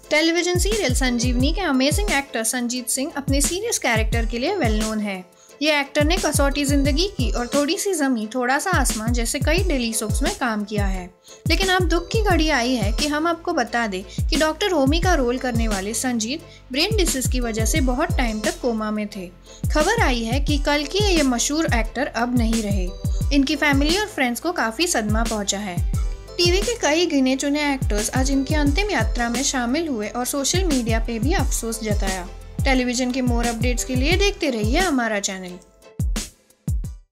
Television serial संजीवनी के amazing actor Sanjeet Singh अपने serious character के लिए वेल नोन है। ये एक्टर ने कसौटी जिंदगी की और थोड़ी सी जमी थोड़ा सा आसमान जैसे कई डेली सोप्स में काम किया है। लेकिन अब दुख की घड़ी आई है कि हम आपको बता दें कि डॉक्टर होमी का रोल करने वाले संजीत ब्रेन डिसीज की वजह से बहुत टाइम तक कोमा में थे। खबर आई है कि कल के ये मशहूर एक्टर अब नहीं रहे। इनकी फैमिली और फ्रेंड्स को काफी सदमा पहुंचा है। टीवी के कई गिने चुने एक्टर्स आज इनकी अंतिम यात्रा में शामिल हुए और सोशल मीडिया पे भी अफसोस जताया। टेलीविजन के मोर अपडेट्स के लिए देखते रहिए हमारा चैनल।